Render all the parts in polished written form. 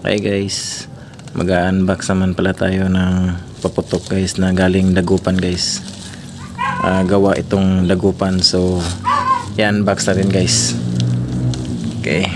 Hi guys, mag-unbox naman pala tayo ng paputok guys na galing dagupan guys. Gawa itong dagupan, so i-unbox natin guys. Okay.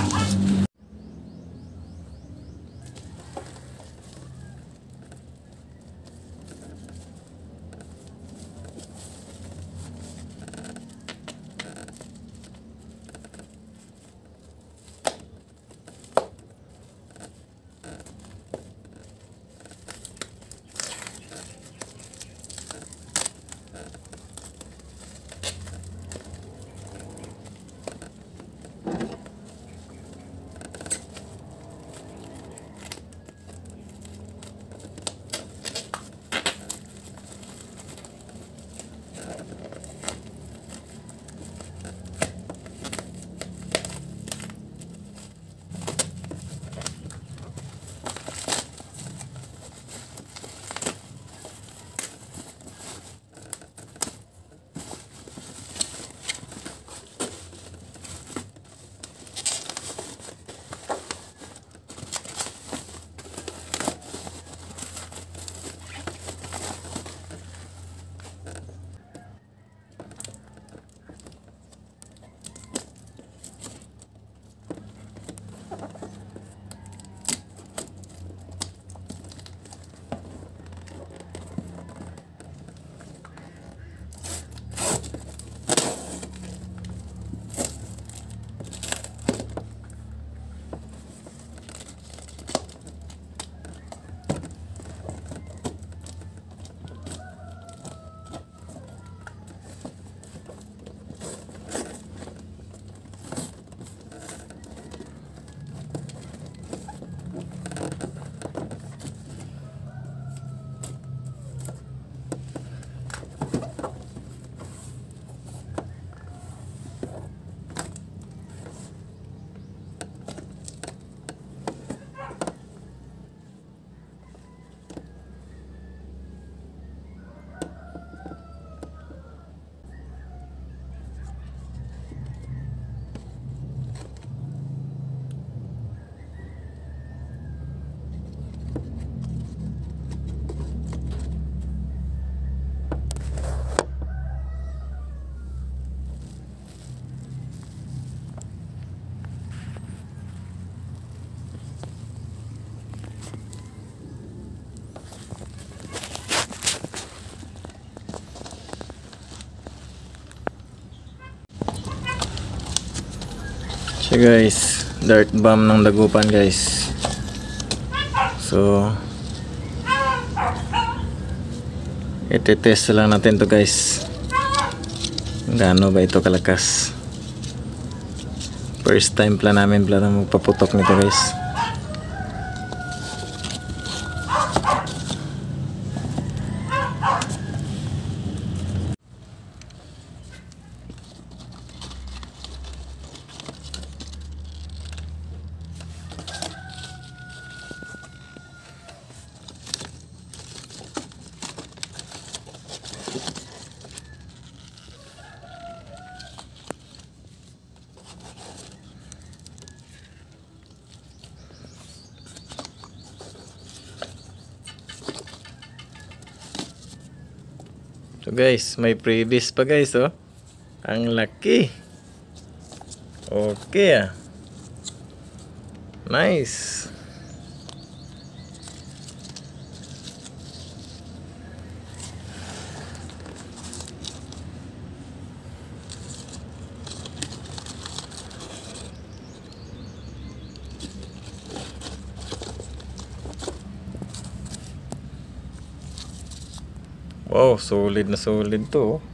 So guys, dart bomb ng dagupan guys. So itetest lang natin to guys, gaano ba ito kalakas. First time pala namin magpaputok nito guys. So guys, may previous pa guys, oh. Ang laki. Okay ah. Nice. Wow, solid na solid to, oh.